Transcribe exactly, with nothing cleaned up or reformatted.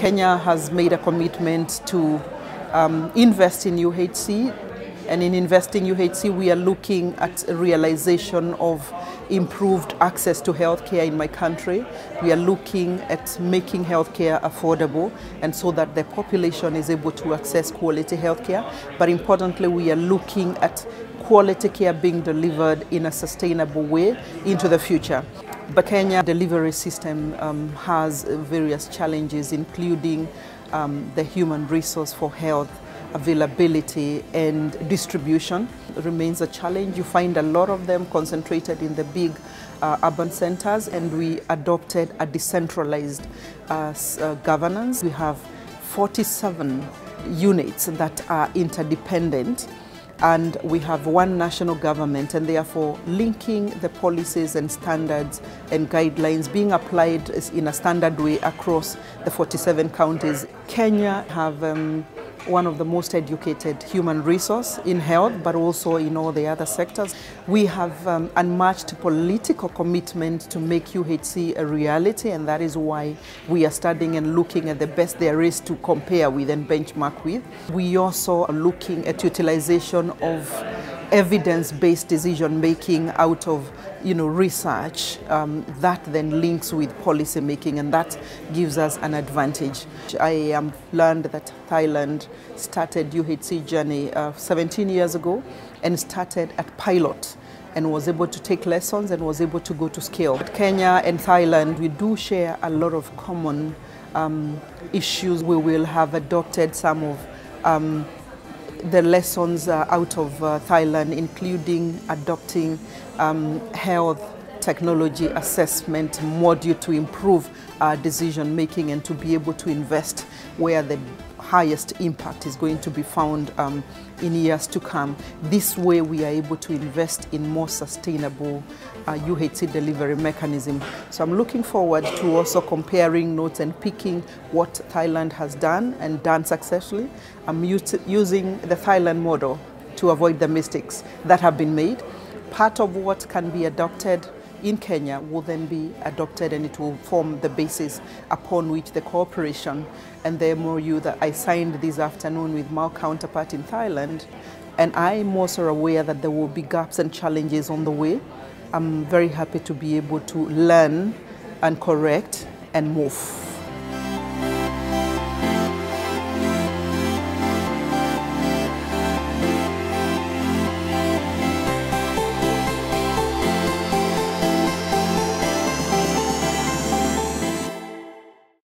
Kenya has made a commitment to um, invest in U H C, and in investing U H C we are looking at a realization of improved access to healthcare in my country. We are looking at making healthcare affordable, and so that the population is able to access quality healthcare. But importantly, we are looking at quality care being delivered in a sustainable way into the future. The Kenya delivery system um, has various challenges, including um, the human resource for health availability and distribution remains a challenge. You find a lot of them concentrated in the big uh, urban centers, and we adopted a decentralized uh, uh, governance. We have forty-seven units that are interdependent, and we have one national government, and therefore linking the policies and standards and guidelines being applied in a standard way across the forty-seven counties. Kenya have um, one of the most educated human resource in health, but also in all the other sectors. We have um, unmatched political commitment to make U H C a reality, and that is why we are studying and looking at the best there is to compare with and benchmark with. We also are looking at utilization of evidence-based decision-making out of you know, research um, that then links with policy making, and that gives us an advantage. I um, learned that Thailand started U H C journey uh, seventeen years ago and started at pilot and was able to take lessons and was able to go to scale. But Kenya and Thailand, we do share a lot of common um, issues. We will have adopted some of um, the lessons uh, out of uh, Thailand, including adopting um, health technology assessment module to improve uh, decision making and to be able to invest where the highest impact is going to be found um, in years to come. This way we are able to invest in more sustainable uh, U H C delivery mechanism. So I'm looking forward to also comparing notes and picking what Thailand has done and done successfully. I'm using the Thailand model to avoid the mistakes that have been made. Part of what can be adopted in Kenya will then be adopted, and it will form the basis upon which the cooperation and the M O U that I signed this afternoon with my counterpart in Thailand. And I'm also aware that there will be gaps and challenges on the way. I'm very happy to be able to learn and correct and move.